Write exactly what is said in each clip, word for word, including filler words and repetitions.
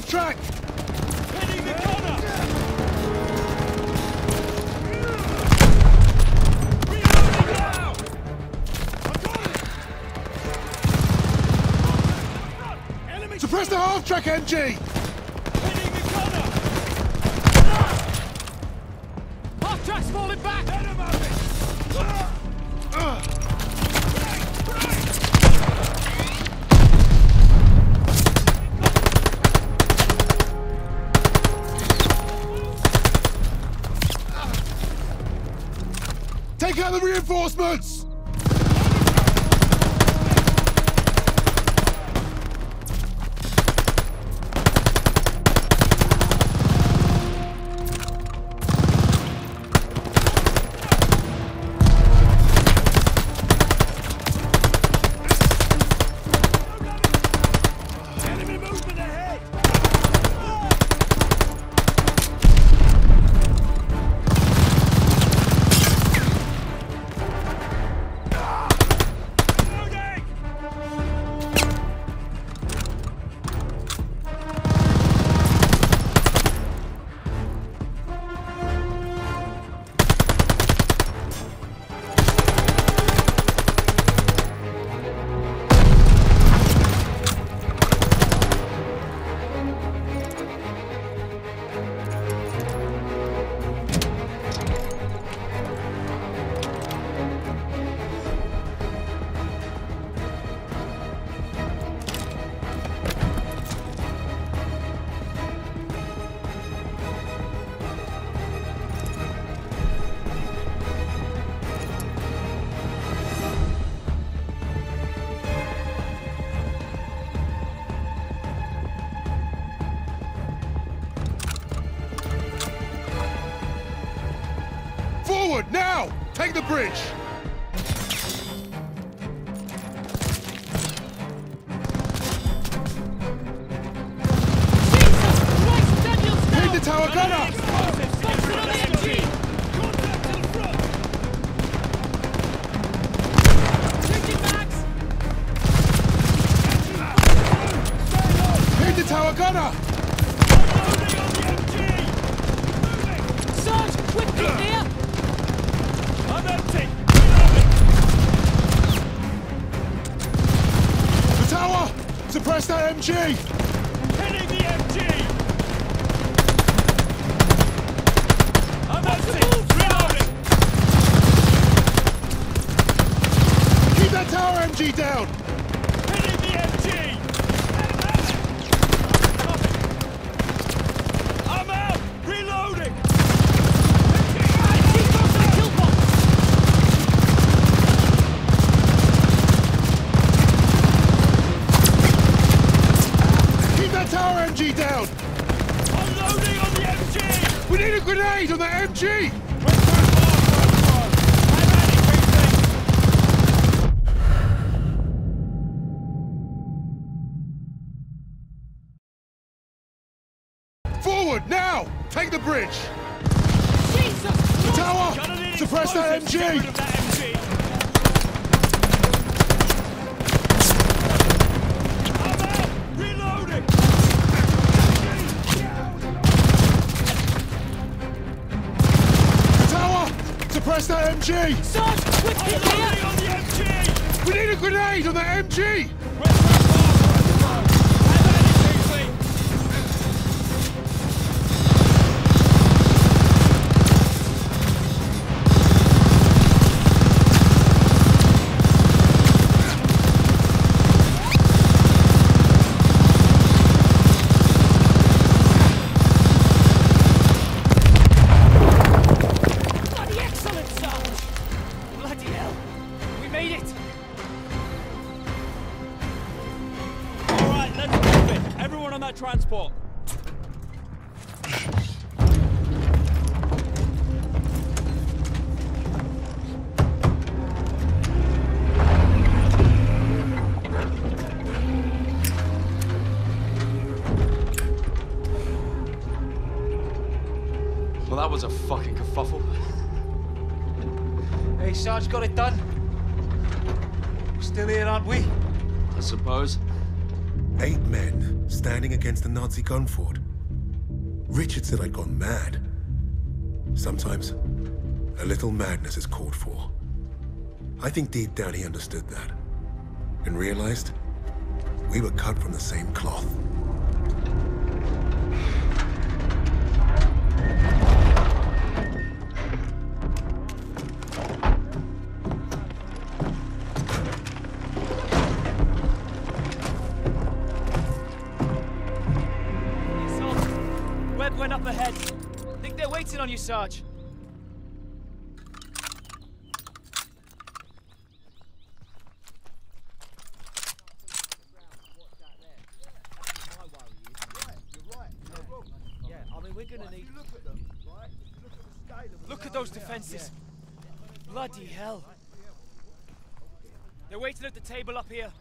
half track! Hitting the corner! Reloading now! I've got it! Enemy Suppress the half track, M G! hitting the corner! Half track's falling back! Let him have it! Uh. Take out the reinforcements! Enemy movement ahead! Loading! Forward, now! Take the bridge! Hit the tower gunner! Hit the tower gunner! I'm empty! The tower! Suppress that M G! Hitting the M G! I'm empty! Reloading! Keep that tower M G down! Hitting the M G! I'm out! Reloading! Keep that tower M G down! I'm loading on the M G! We need a grenade on that M G! Forward, now! Take the bridge! The tower! Suppress that M G! I'm out! Reloading! The tower! Suppress that M G! I'm loading on the M G! We need a grenade on that M G! Bloody excellent, Sarge! Bloody hell! We made it! Alright, let's move it! Everyone on that transport! Well, that was a fucking kerfuffle. Hey, Sarge got it done. We're still here, aren't we? I suppose. Eight men standing against a Nazi gun fort. Richard said I'd gone mad. Sometimes, a little madness is called for. I think deep down he understood that, and realized we were cut from the same cloth. Webb went up ahead. Think they're waiting on you, Sarge. Look at those defenses. Bloody hell. They're waiting at the table up here.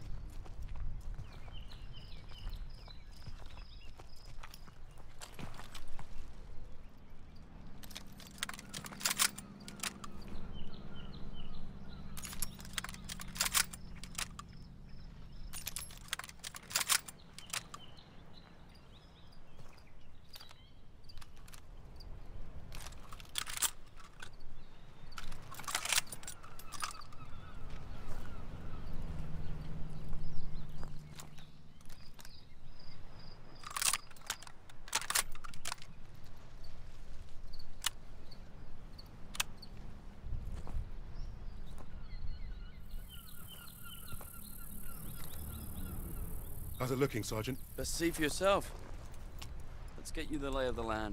How's it looking, Sergeant? Best see for yourself. Let's get you the lay of the land.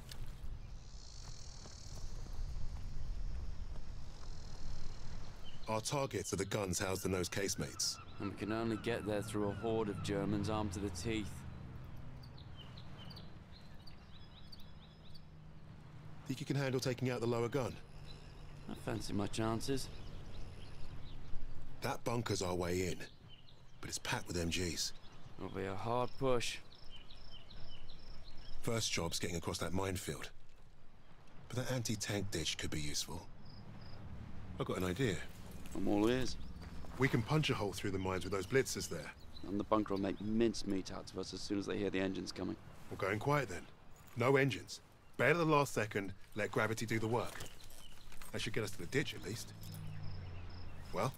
Our targets are the guns housed in those casemates. And we can only get there through a horde of Germans armed to the teeth. Think you can handle taking out the lower gun? I fancy my chances. That bunker's our way in, but it's packed with M Gs. It'll be a hard push. First job's getting across that minefield. But that anti-tank ditch could be useful. I've got an idea. I'm all ears. We can punch a hole through the mines with those blitzers there. And the bunker will make mincemeat out of us as soon as they hear the engines coming. We're going quiet then. No engines. Bail at the last second, let gravity do the work. That should get us to the ditch at least. Well?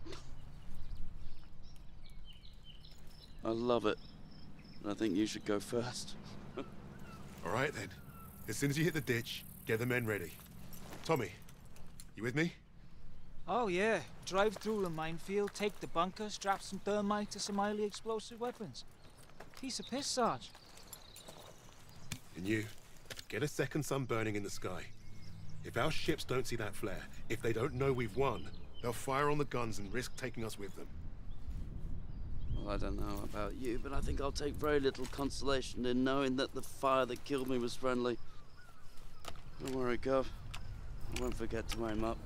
I love it. I think you should go first. All right then. As soon as you hit the ditch, get the men ready. Tommy, you with me? Oh yeah, drive through the minefield, take the bunker, strap some thermite to some highly explosive weapons. Piece of piss, Sarge. And you, get a second sun burning in the sky. If our ships don't see that flare, if they don't know we've won, they'll fire on the guns and risk taking us with them. Well, I don't know about you, but I think I'll take very little consolation in knowing that the fire that killed me was friendly. Don't worry, Gov. I won't forget to aim up.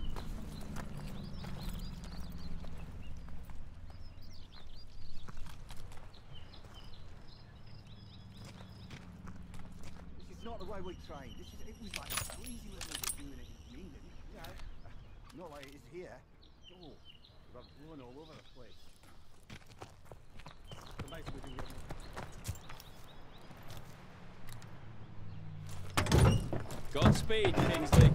This is not the way we train. This is, it was like crazy when we were doing it in England. You know, not like it is here. Oh, we're blown all over the place. So nice we do it. Godspeed, Kingsley.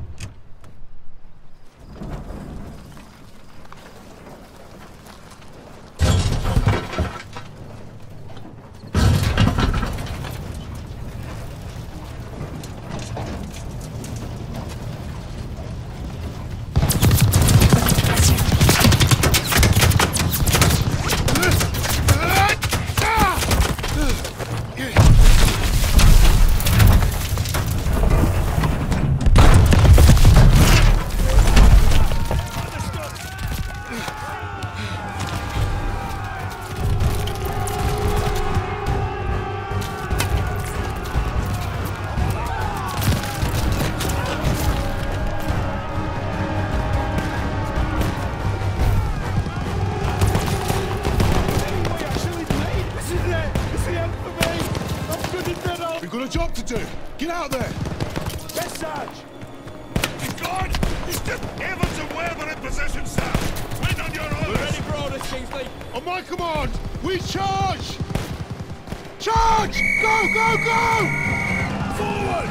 Get out there! Yes, Sarge! Vanguard! He's just Evans and Webb are in position, sir! Wind on your orders! We're ready for orders, Kingsley. On my command! We charge! Charge! Go, go, go! Forward!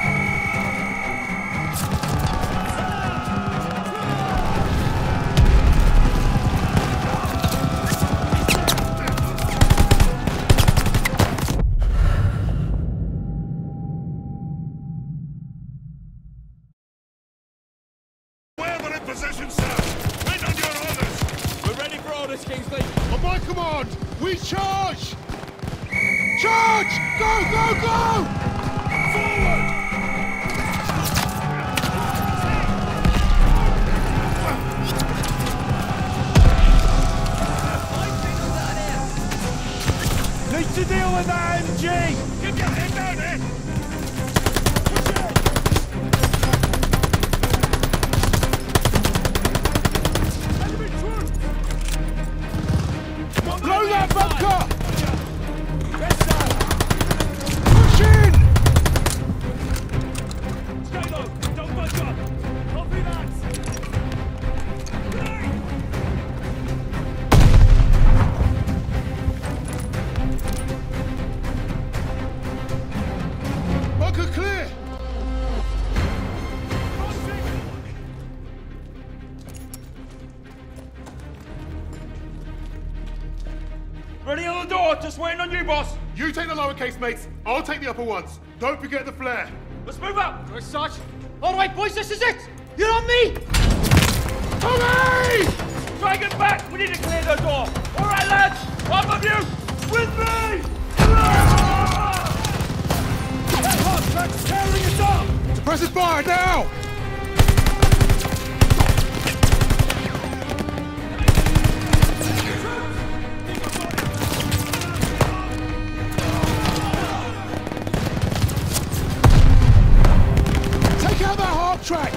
Wherever in position, sir! Wait on your orders! We're ready for orders, Kingsley. On my command, we charge! Charge! Go, go, go! Forward! Need to deal with that M G! Get your head down here! Blow that bunker! Push in! Stay low! Don't budge up! Copy that! Bunker clear! Ready on the door! Just waiting on you, boss! You take the lowercase, mates. I'll take the upper ones. Don't forget the flare. Let's move up! Right, Sarge. All right, boys, this is it. You're on me. Hurry! Try and get back! We need to clear the door! Alright, lads! One of you! With me! That hot truck's tearing us up! Suppressive fire now! Take out that half track!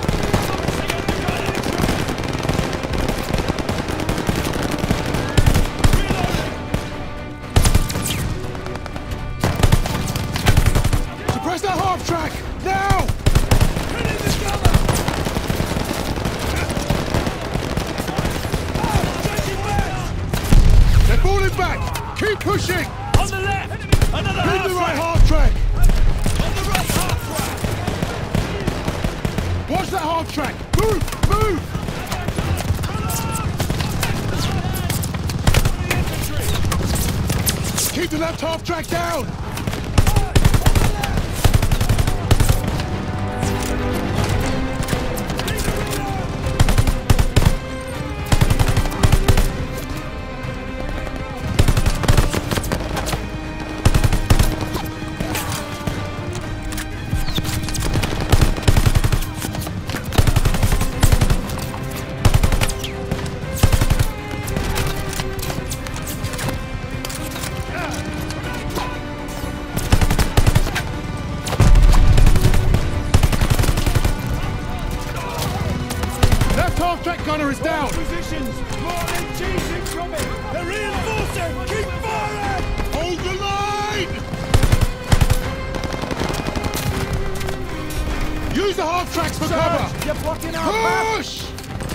Suppress that half track! Now! They're falling back! Keep pushing! On the left! Another Hit half the right track! half track! On the right half track! Watch that half track! Move! Move! Keep the left half track down! Left half track gunner is down! Positions! More M Gs incoming! They're reinforcing! Keep firing! Hold the line! Use the half tracks for cover! You're blocking our path! Push!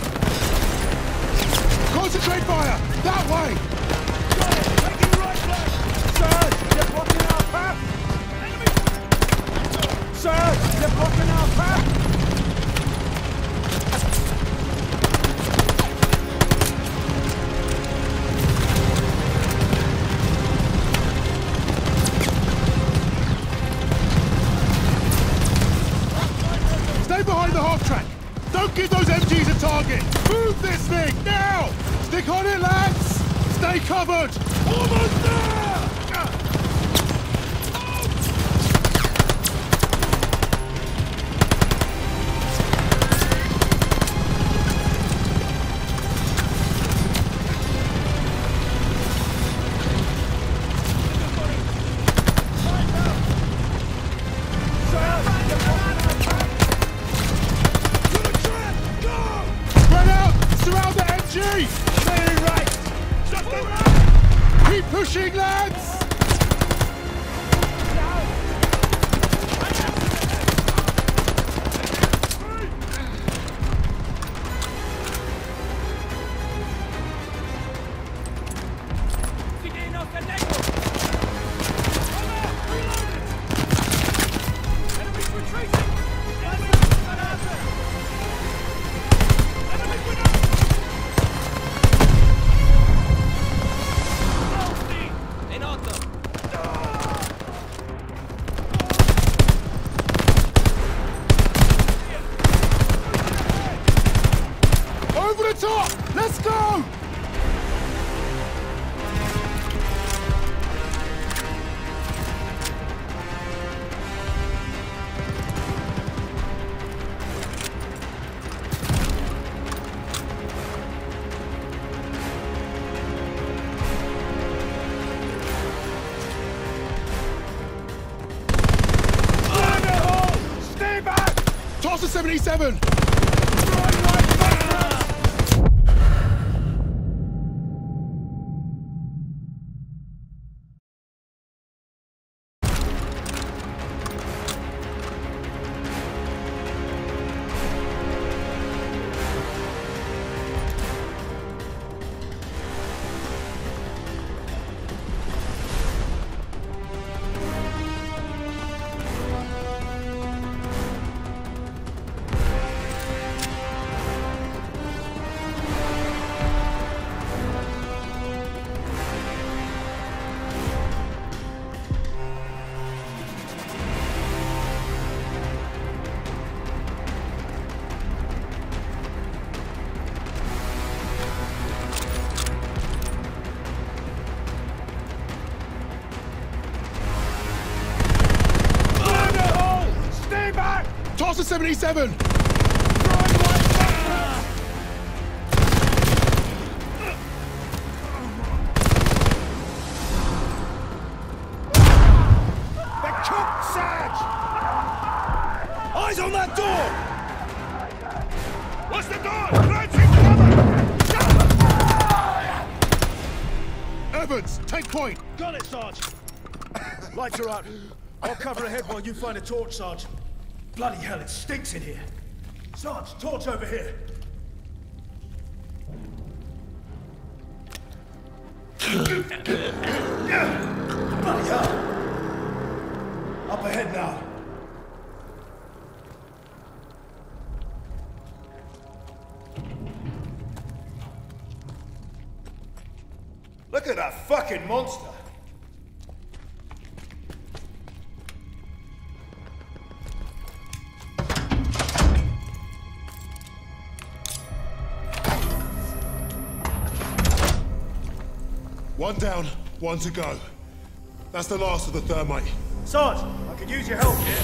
Concentrate fire! That way! Taking right flank! Sir, you're blocking our path! Sir, you're blocking our path! Stay behind the half track! Don't give those M Gs a target! Move this thing, now! Stick on it, lads! Stay covered! Almost there! Spread out! Surround the M G! Stay right! Keep pushing, lads! seventy-seven! Toss a seventy-seven! They're cooked, Sarge! Eyes on that door! What's the door? Crouching cover! Evans, take point! Got it, Sarge! Lights are out. I'll cover ahead while you find a torch, Sarge. Bloody hell, it stinks in here. Sarge, torch over here. Bloody hell. Up ahead now. Look at that fucking monster. One down, one to go. That's the last of the thermite. Sarge, I could use your help here.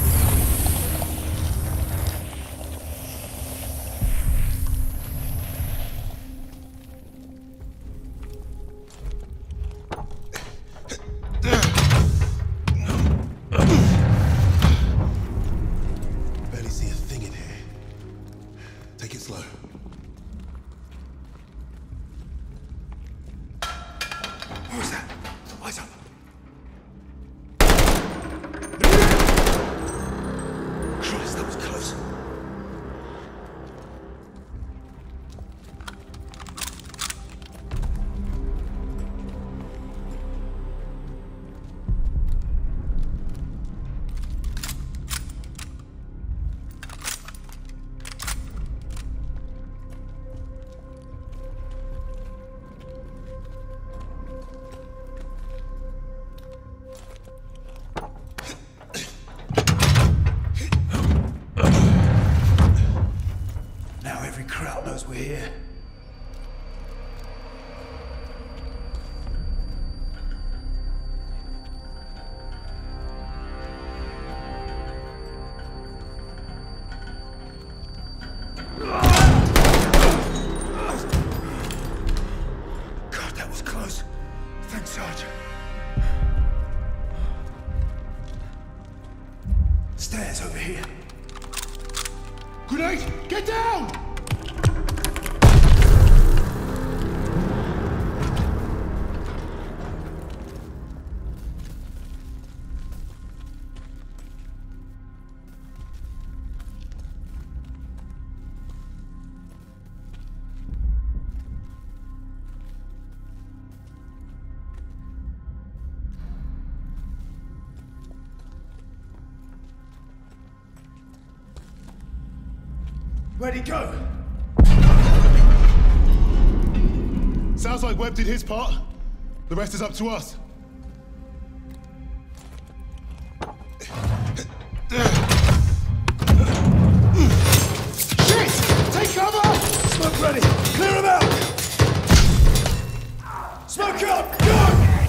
Barely see a thing in here. Take it slow. What was that? Eyes up. Christ, that was close. Now every crowd knows we're here. God, that was close. Thanks, Sarge. Stairs over here. Grenade, get down! Where'd he go? Sounds like Webb did his part. The rest is up to us. Shit! Take cover! Smoke ready! Clear him out! Smoke up! Go!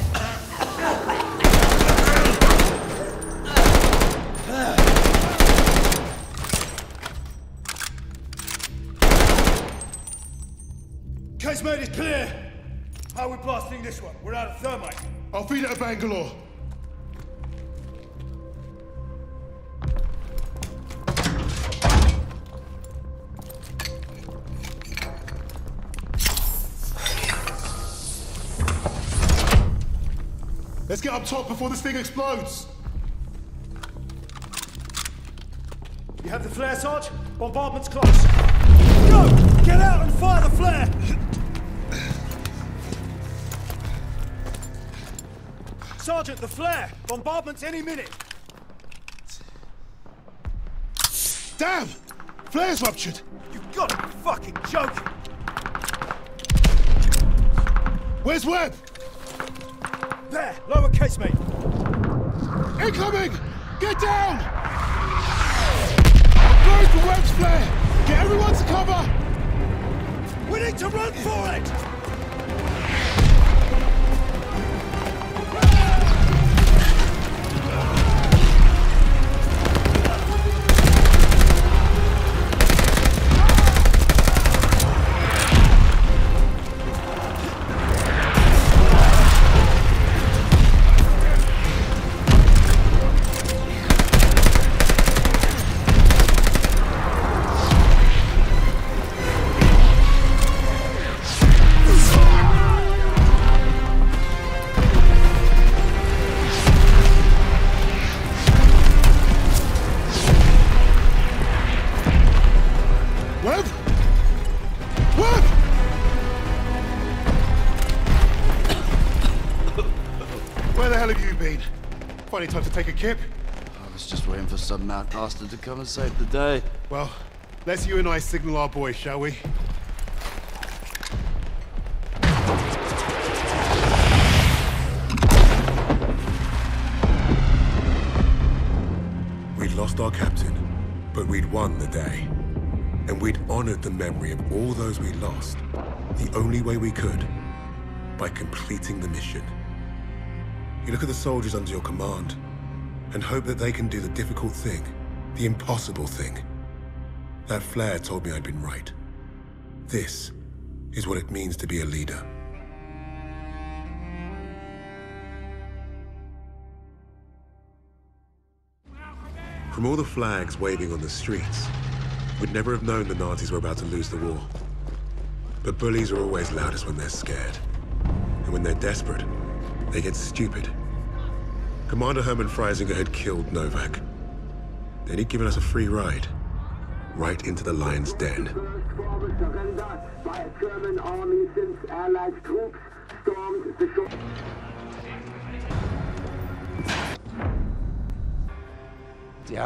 Case made it clear. How are we blasting this one? We're out of thermite. I'll feed it to Bangalore. Let's get up top before this thing explodes. You have the flare, Sarge? Bombardment's close. Go! Get out and fire the flare! Sergeant, the flare! Bombardment's any minute! Damn! Flare's ruptured! You've got to be fucking joking! Where's Webb? There! Lower casemate! Incoming! Get down! I'm going for Webb's flare! Get everyone to cover! We need to run for it! Funny time to take a kip. I was just waiting for some mad bastard to come and save the day. Well, let's you and I signal our boys, shall we? We'd lost our captain, but we'd won the day. And we'd honored the memory of all those we lost, the only way we could, by completing the mission. You look at the soldiers under your command, and hope that they can do the difficult thing, the impossible thing. That flare told me I'd been right. This is what it means to be a leader. From all the flags waving on the streets, we'd never have known the Nazis were about to lose the war. But bullies are always loudest when they're scared. And when they're desperate, they get stupid. Commander Hermann Freisinger had killed Novak. Then he'd given us a free ride, right into the lion's den. Forward surrender by a German army since Allied troops stormed the shore. Yeah.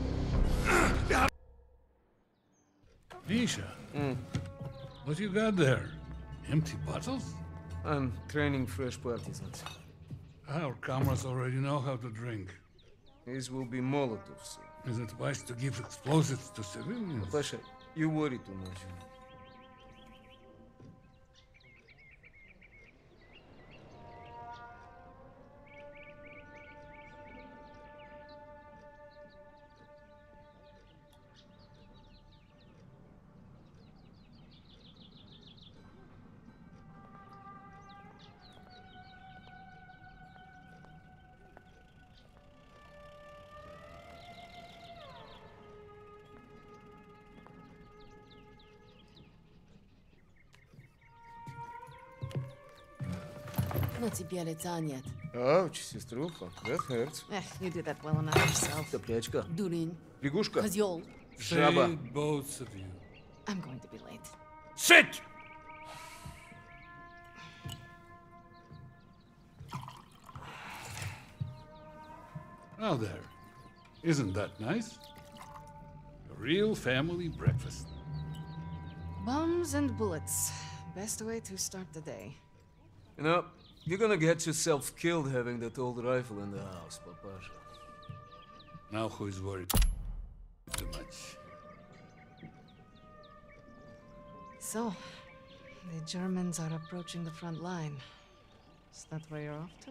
Misha, mm. What you got there? Empty bottles? I'm training fresh partisans. Our comrades already know how to drink. These will be Molotovs. Is it wise to give explosives to civilians? Pasha, you worry too much. Ну, тебе лица нет. Ouch, сеструха, that hurts. Эх, you do that well enough yourself. Топлячка. Дурень. Лягушка. Козёл. Жаба. Say both of you. I'm going to be late. Sit! Now there. Isn't that nice? A real family breakfast. Bombs and bullets. Best way to start the day. You know, you're gonna get yourself killed having that old rifle in the house, Papasha. Now who is worried too much? So, the Germans are approaching the front line. Is that where you're off to?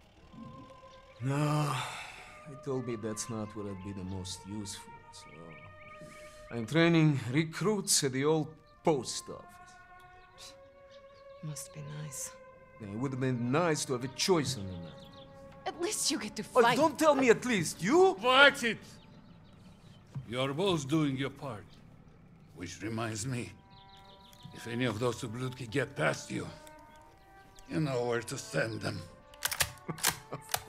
No, they told me that's not where I'd be the most useful, so... I'm training recruits at the old post office. Must be nice. Yeah, it would have been nice to have a choice on the matter. At least you get to Oh, fight. don't tell me at least, you? Watch it! You're both doing your part. Which reminds me, if any of those Ubludki get past you, you know where to send them. Of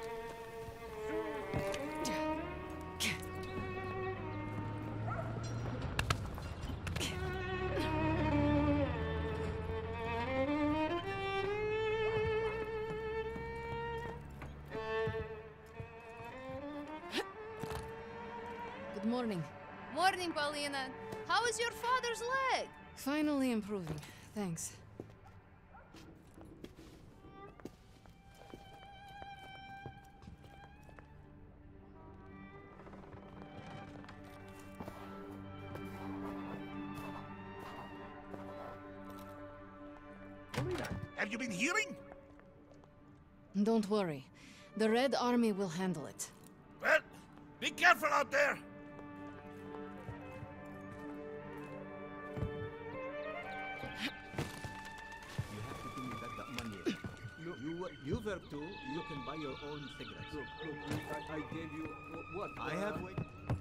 morning. Morning, Paulina. How is your father's leg? Finally improving. Thanks. Paulina, have you been hearing? Don't worry. The Red Army will handle it. Well, be careful out there! You have to give me back that money. Look, you, you work too. You can buy your own cigarettes. Look, look, I, I gave you... What? I have... Uh,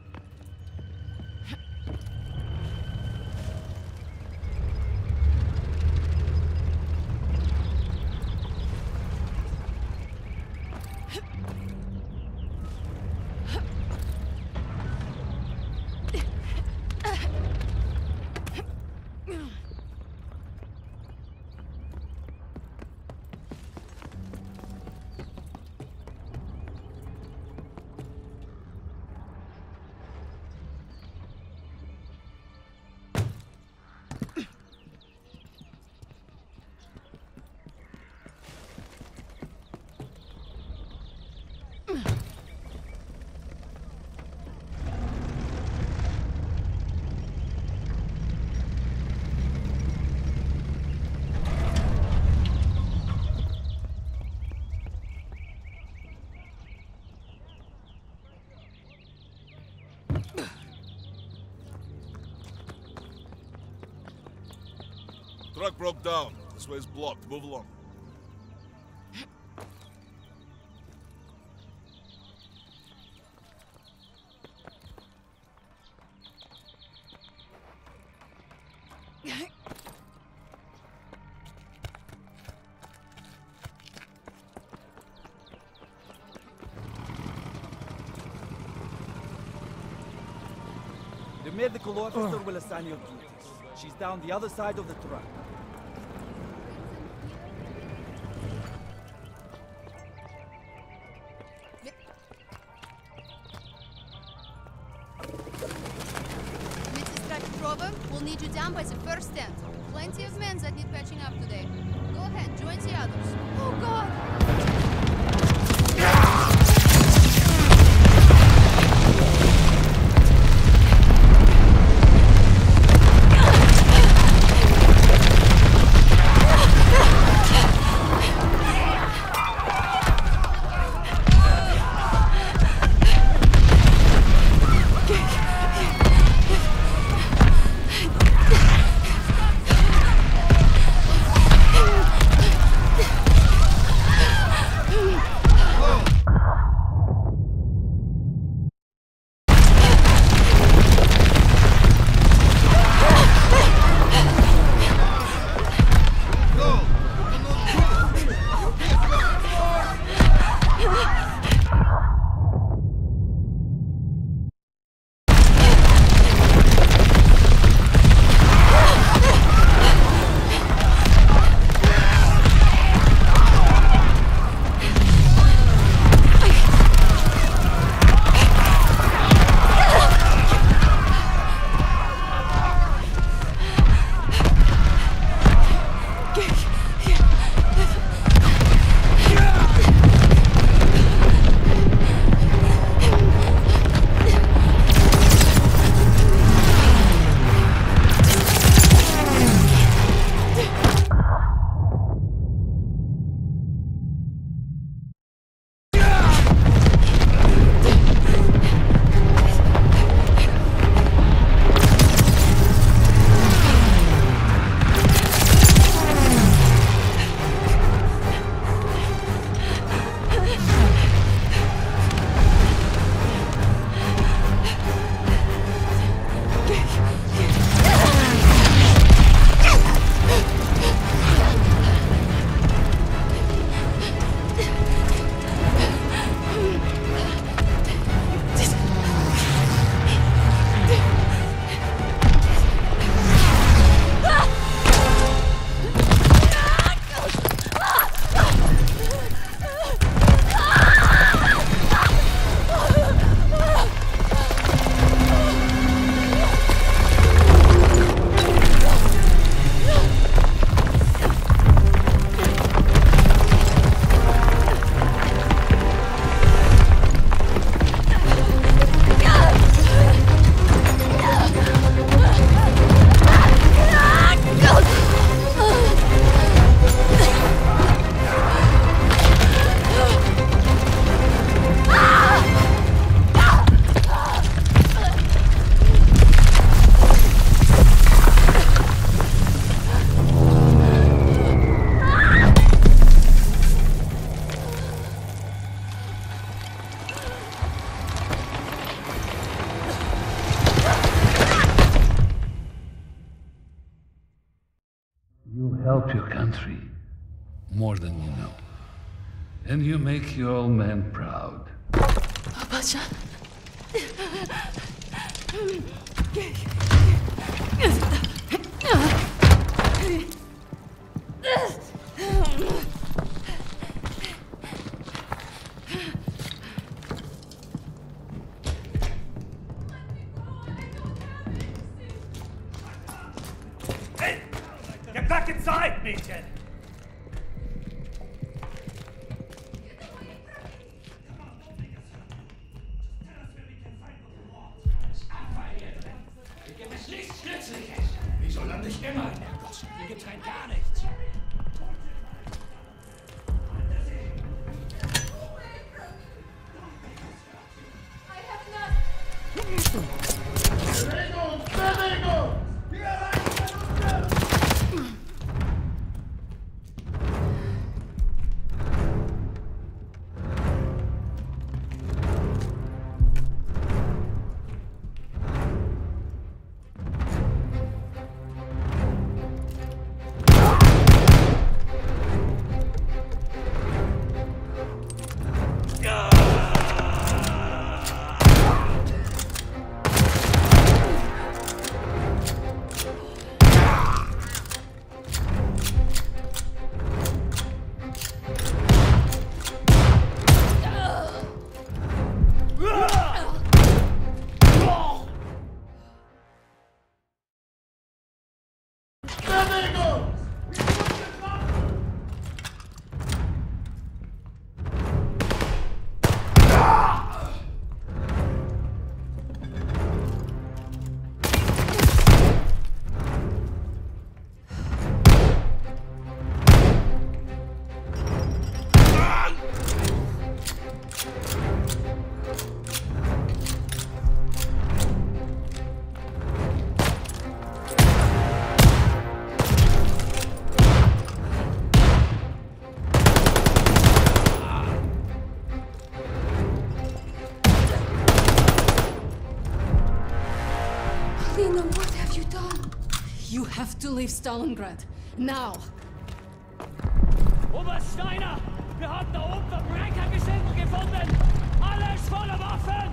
Truck broke down. This way's blocked. Move along. The medical officer will assign your duties. She's down the other side of the truck. We'll need you down by the first tent. Plenty of men that need patching up today. Go ahead, join the others. Oh, God! help your country more than you know. And you make your old man proud. Pasha. Hey! Get back inside, Mädchen! Wieso lande ich immer in der Gosse? Hier gibt's rein gar nichts. Bewegung! Bewegung! To leave Stalingrad. Now! Oberst Steiner! Wir haben da oben Verbrechergesindel gefunden! Alles voller Waffen!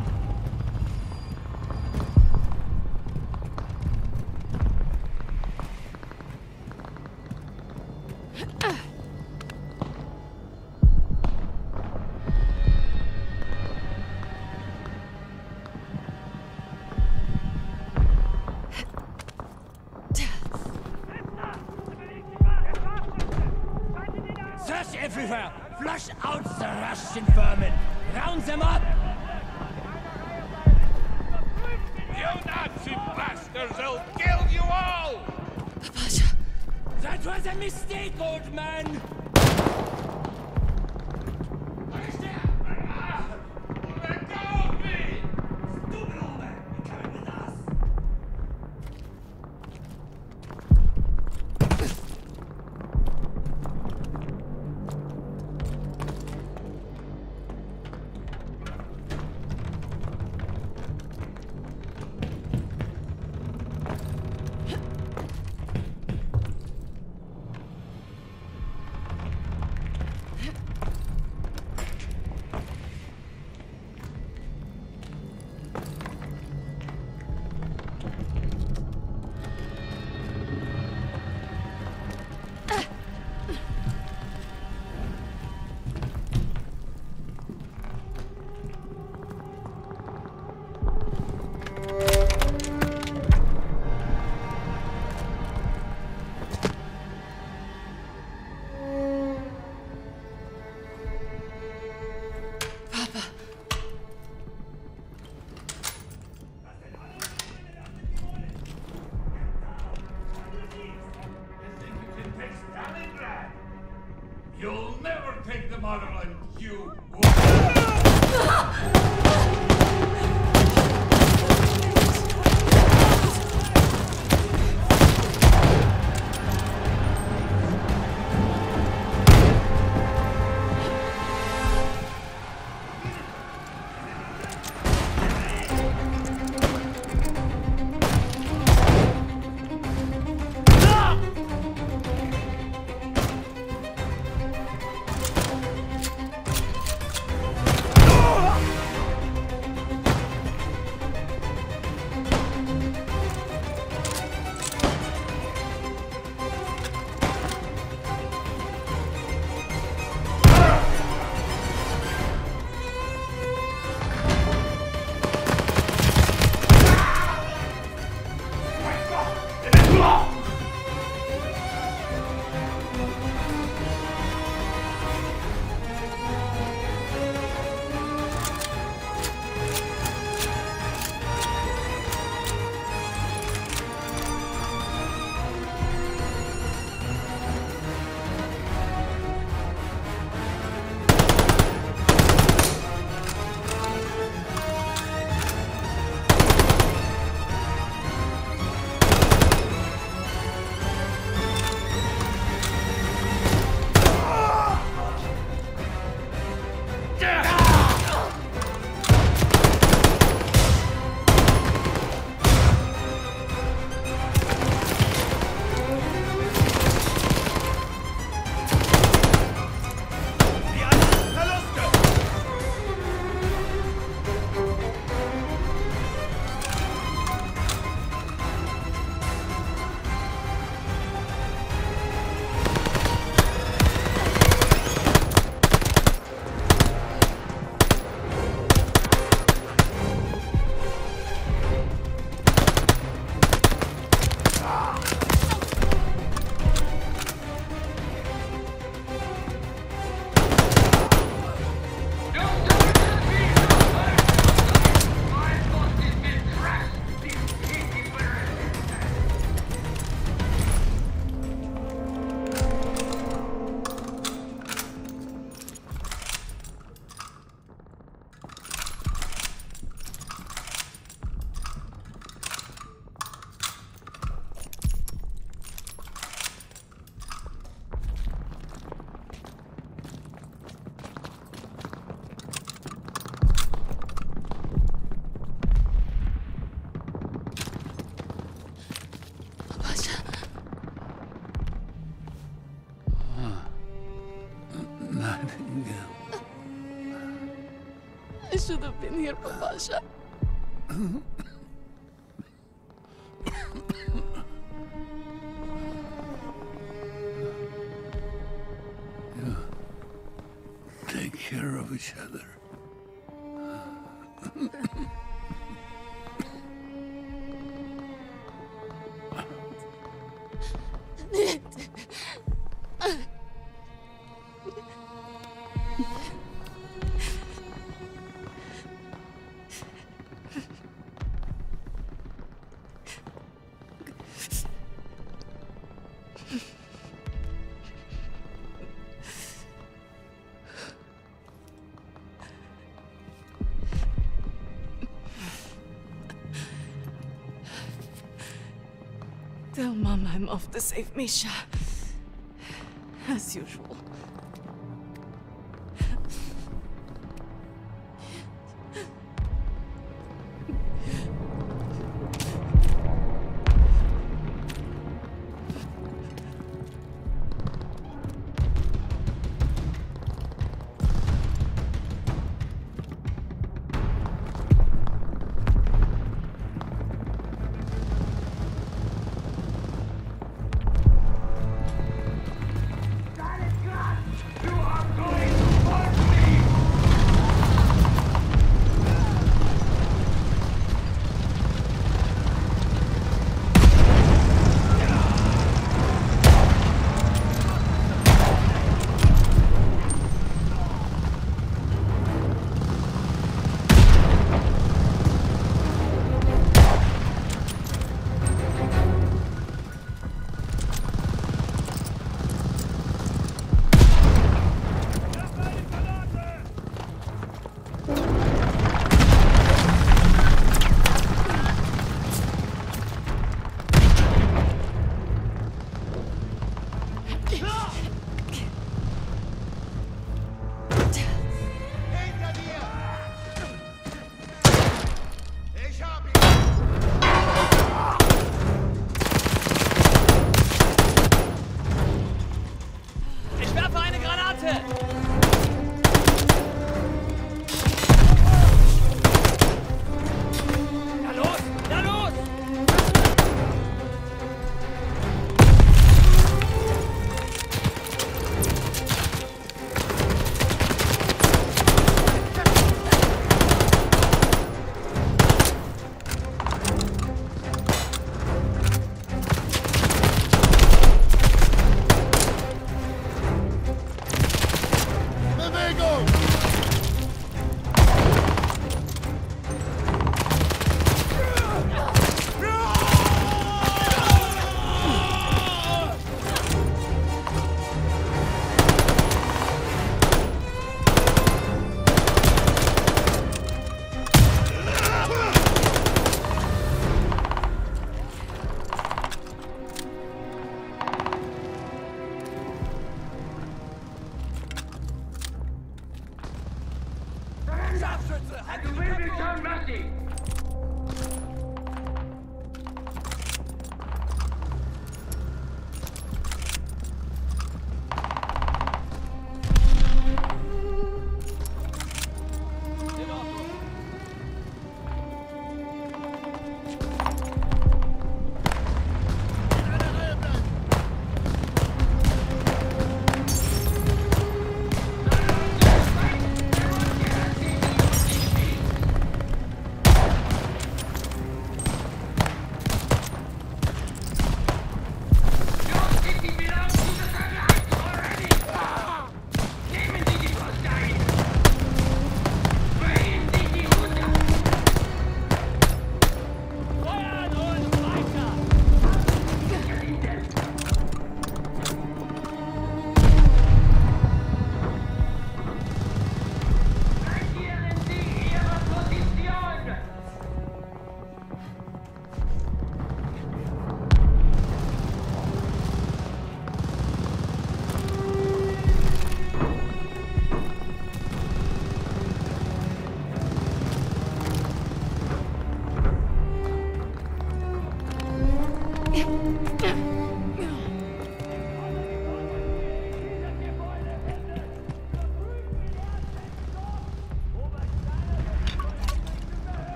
Everywhere! Flush out the Russian vermin! Round them up! You Nazi bastards! I'll kill you all! Pasha! That was a mistake, old man! Let go of me! Stupid old man! You're coming with us! You'll never take the motherland, you... I should have been here, Papasha. Yeah. Take care of each other. Tell Mama I'm off to save Misha. As usual.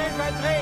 Infanterie!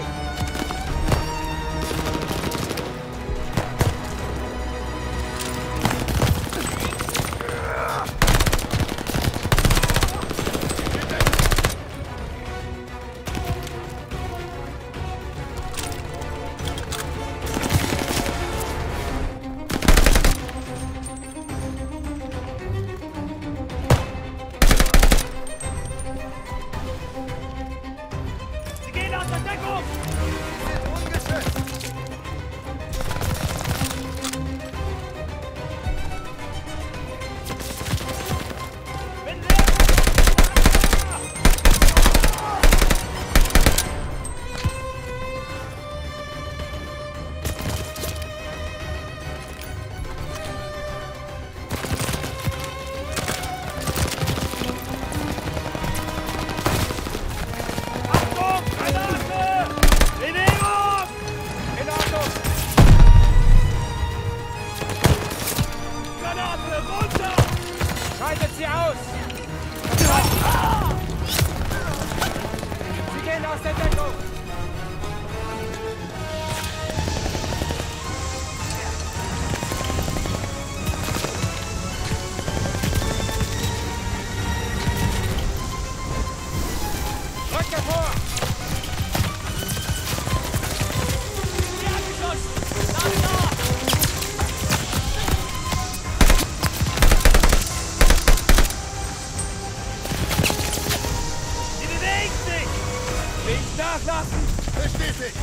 Bestätigt!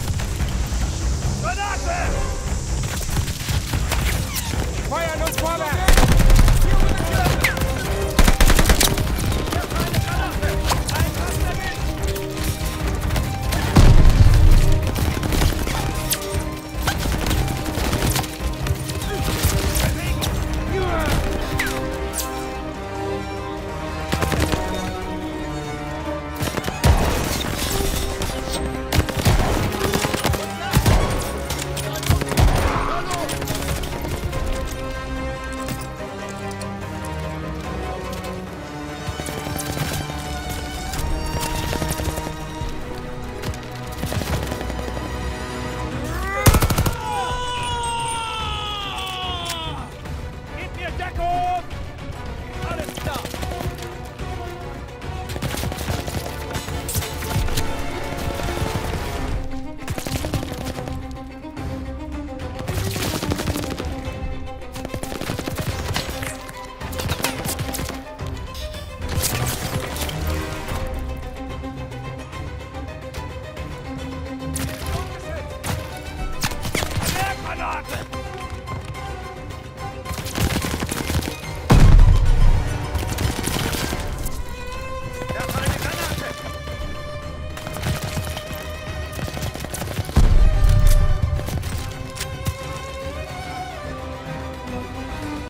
Granate! Feuern uns vorwärts!